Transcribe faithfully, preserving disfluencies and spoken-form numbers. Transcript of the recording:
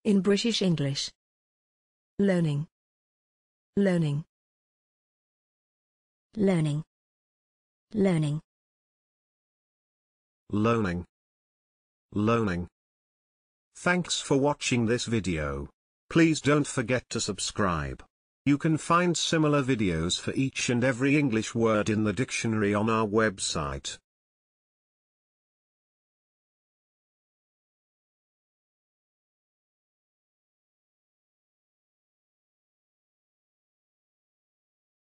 In British English. Loaning. Loaning. Loaning. Loaning. Loaning. Loaning. Thanks for watching this video. Please don't forget to subscribe. You can find similar videos for each and every English word in the dictionary on our website.